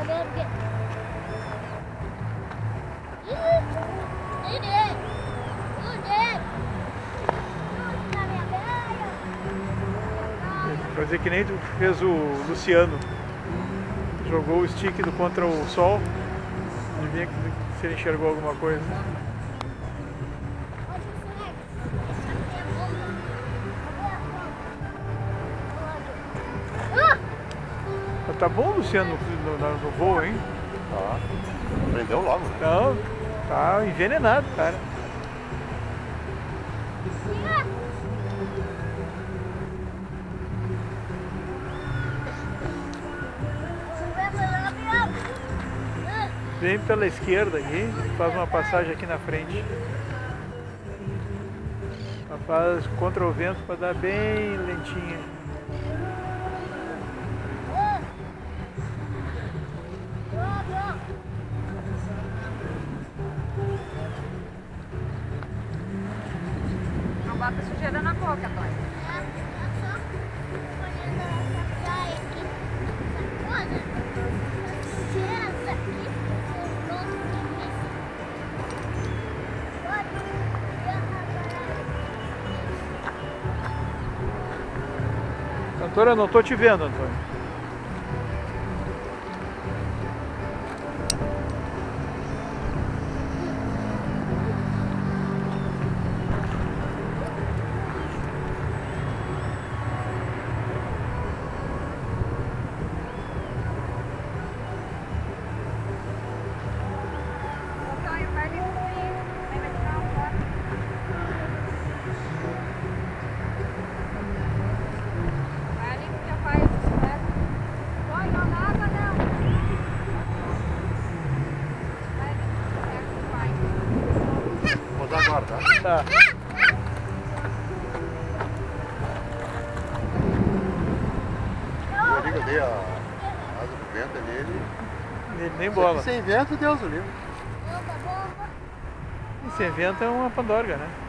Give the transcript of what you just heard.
Fazer que nem tu fez o Luciano. Jogou o stick contra o sol. Adivinha se ele enxergou alguma coisa. Tá bom, Luciano, no voo, hein? Tá. Aprendeu logo, né? Não, tá envenenado, cara. Vem pela esquerda aqui, faz uma passagem aqui na frente. Faz contra o vento para dar bem lentinha. Não bota sujeira na boca, Antônio. Antônio, eu não tô te vendo, Antônio. Antônio, vai ali comigo. Vem me tirar uma foto. Vai ali com teu pai, a bicicleta. Oi, não dá água não. Vai ali, pega com o pai. Vou dar agora, tá? Tá. Eu dei a asa do vento ali, ele... Nem bola. Sem vento, Deus o livre. E sem vento é uma pandorga, né?